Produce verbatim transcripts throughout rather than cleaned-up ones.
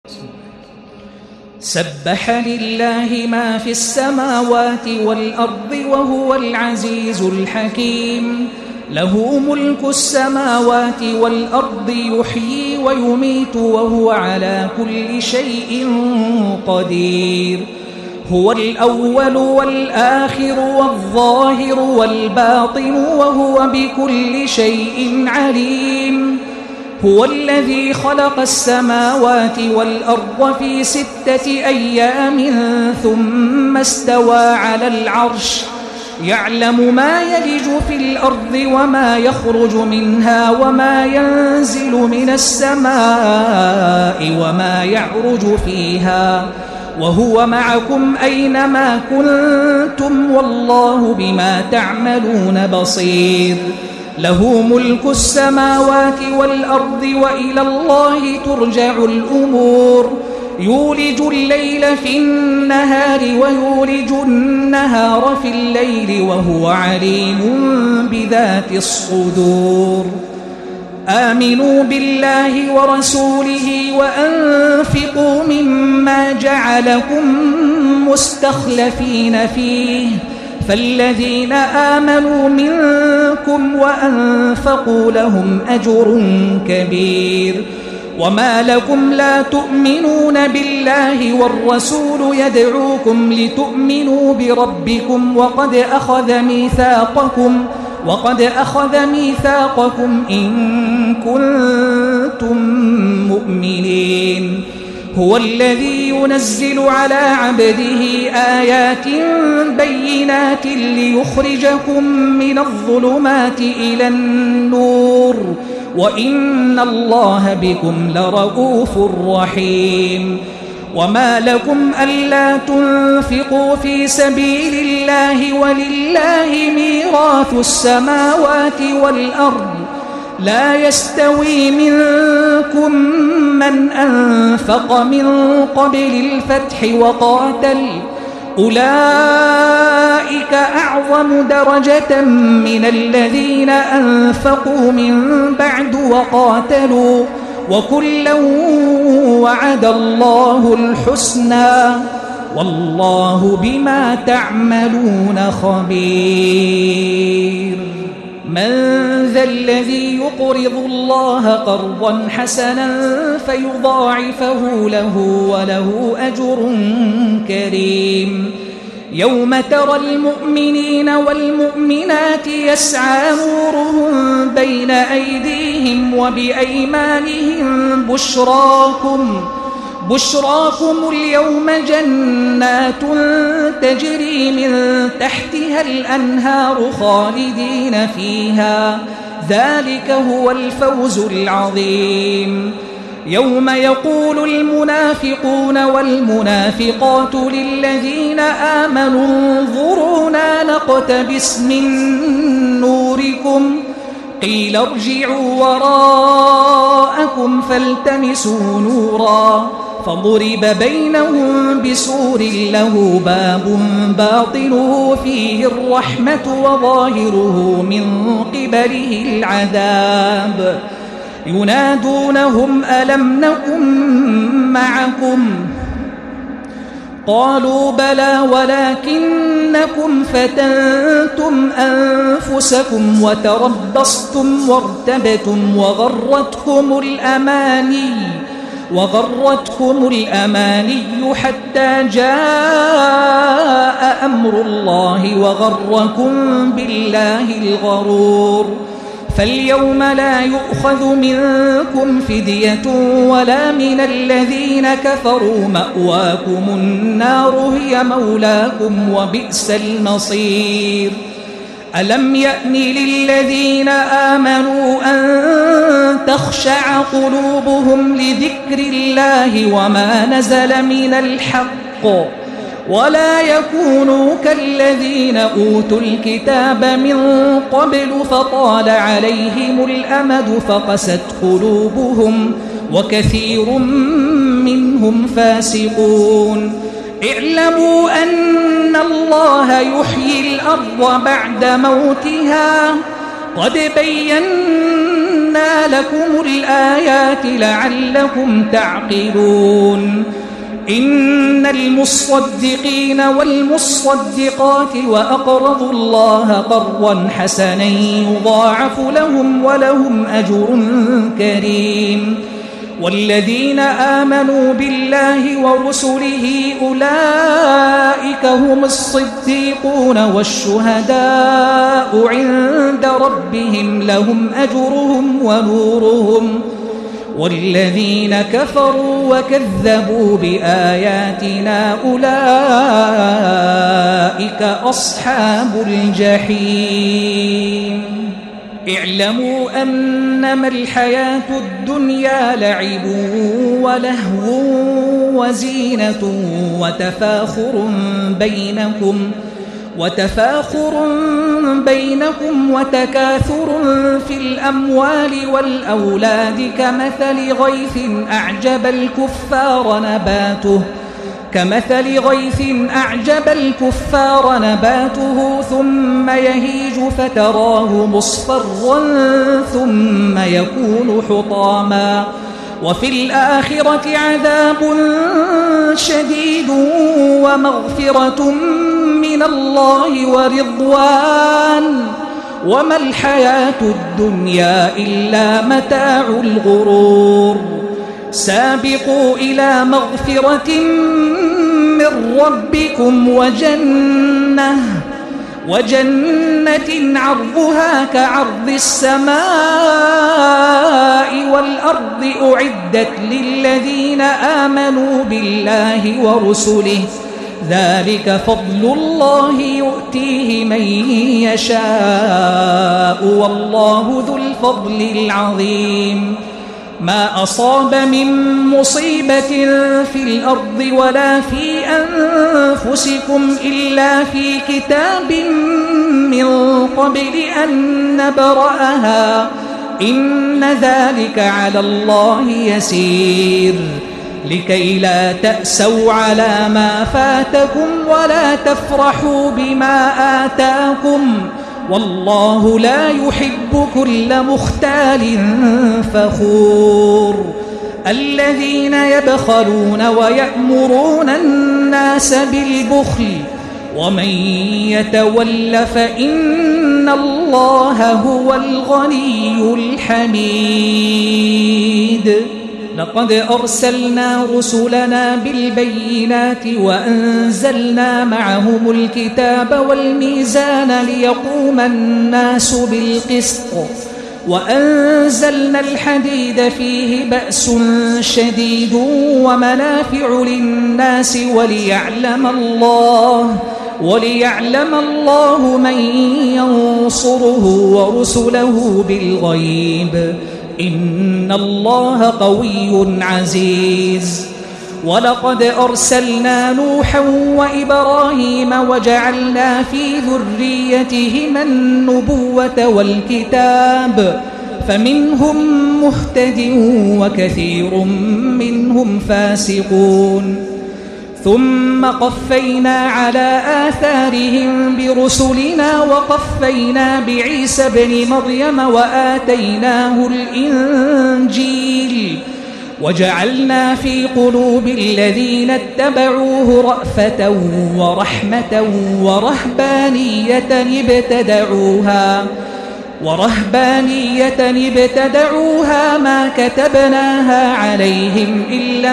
سبح لله ما في السماوات والأرض وهو العزيز الحكيم. له ملك السماوات والأرض يحيي ويميت وهو على كل شيء قدير. هو الأول والآخر والظاهر والباطن وهو بكل شيء عليم. هو الذي خلق السماوات والأرض في ستة أيام ثم استوى على العرش يعلم ما يلج في الأرض وما يخرج منها وما ينزل من السماء وما يعرج فيها وهو معكم أينما كنتم والله بما تعملون بصير. له ملك السماوات والأرض وإلى الله ترجع الأمور. يولج الليل في النهار ويولج النهار في الليل وهو عليم بذات الصدور. آمنوا بالله ورسوله وأنفقوا مما جعلكم مستخلفين فيه فالذين آمنوا منكم وأنفقوا لهم أجر كبير. وما لكم لا تؤمنون بالله والرسول يدعوكم لتؤمنوا بربكم وقد أخذ ميثاقكم وقد أخذ ميثاقكم إن كنتم مؤمنين. هو الذي ينزل على عبده آيات بينات ليخرجكم من الظلمات إلى النور وإن الله بكم لرؤوف رحيم. وما لكم ألا تنفقوا في سبيل الله ولله ميراث السماوات والأرض لا يستوي منكم من أنفق من قبل الفتح وقاتل أولئك أعظم درجة من الذين أنفقوا من بعد وقاتلوا وكلا وعد الله الحسنى والله بما تعملون خبير. من ذا الذي يقرض الله قرضا حسنا فيضاعفه له وله أجر كريم. يوم ترى المؤمنين والمؤمنات يسعى نورهم بين أيديهم وبأيمانهم بشراكم بشراكم اليوم جنات تجري من تحتها الأنهار خالدين فيها ذلك هو الفوز العظيم. يوم يقول المنافقون والمنافقات للذين آمنوا انظرونا نقتبس من نوركم قيل ارجعوا وراءكم فالتمسوا نورا فضرب بينهم بسور له باب باطنه فيه الرحمة وظاهره من قبله العذاب. ينادونهم ألم نكن معكم قالوا بلى ولكنكم فتنتم أنفسكم وتربصتم وارتبتم وغرتكم الأماني وغرتكم الأماني حتى جاء أمر الله وغركم بالله الغرور. فاليوم لا يؤخذ منكم فدية ولا من الذين كفروا مأواكم النار هي مولاكم وبئس المصير. ألم يأن للذين آمنوا أن تخشع قلوبهم لذكر الله وما نزل من الحق ولا يكونوا كالذين أوتوا الكتاب من قبل فطال عليهم الأمد فقست قلوبهم وكثير منهم فاسقون. اعلموا أن الله يحيي الأرض بعد موتها قد بينا فصلنا لكم الآيات لعلكم تعقلون إن المصدقين والمصدقات وأقرضوا الله قرضا حسنا يضاعف لهم ولهم أجر كريم والذين آمنوا بالله ورسله أولئك هم الصديقون والشهداء عند ربهم لهم أجرهم ونورهم والذين كفروا وكذبوا بآياتنا أولئك أصحاب الجحيم اعلموا أنما الحياة الدنيا لعب ولهو وزينة وتفاخر بينكم وتفاخر بينكم وتكاثر في الأموال والأولاد كمثل غيث أعجب الكفار نباته كمثل غيث أعجب الكفار نباته ثم يهيج فتراه مصفرا ثم يكون حطاما وفي الآخرة عذاب شديد ومغفرة من الله ورضوان وما الحياة الدنيا إلا متاع الغرور سابقوا إلى مغفرة من ربكم وجنة وجنة عرضها كعرض السماء والأرض أعدت للذين آمنوا بالله ورسله ذلك فضل الله يؤتيه من يشاء والله ذو الفضل العظيم ما أصاب من مصيبة في الأرض ولا في أنفسكم إلا في كتاب من قبل أن نبرأها إن ذلك على الله يسير لكي لا تأسوا على ما فاتكم ولا تفرحوا بما آتاكم والله لا يحب كل مختال فخور الذين يبخلون ويأمرون الناس بالبخل ومن يتول فإن الله هو الغني الحميد لقد أرسلنا رسلنا بالبينات وأنزلنا معهم الكتاب والميزان ليقوم الناس بالقسط وأنزلنا الحديد فيه بأس شديد ومنافع للناس وليعلم الله وليعلم الله من ينصره ورسله بالغيب إن الله قوي عزيز ولقد أرسلنا نوحا وإبراهيم وجعلنا في ذريتهما النبوة والكتاب فمنهم مهتد وكثير منهم فاسقون ثم قفينا على آثارهم برسلنا وقفينا بعيسى ابن مريم وآتيناه الإنجيل وجعلنا في قلوب الذين اتبعوه رأفة ورحمة ورهبانية ابتدعوها ورهبانية ابتدعوها ما كتبناها عليهم إلا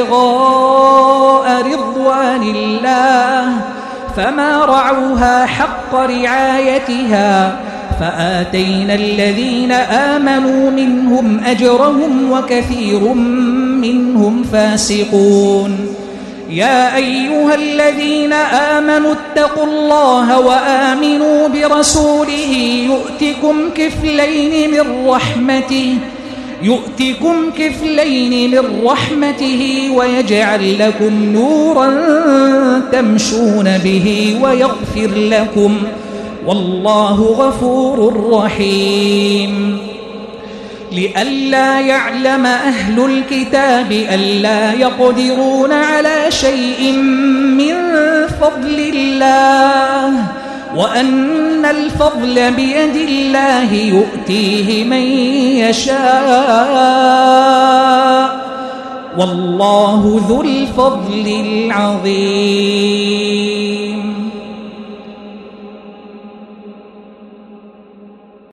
ابتغاء رضوان الله فما رعوها حق رعايتها فآتينا الذين آمنوا منهم أجرهم وكثير منهم فاسقون يا أيها الذين آمنوا اتقوا الله وآمنوا برسوله يؤتكم كفلين من رحمته يؤتكم كفلين من رحمته ويجعل لكم نورا تمشون به ويغفر لكم والله غفور رحيم لئلا يعلم أهل الكتاب ألا يقدرون على شيء من فضل الله وأن الفضل بيد الله يؤتيه من يشاء والله ذو الفضل العظيم.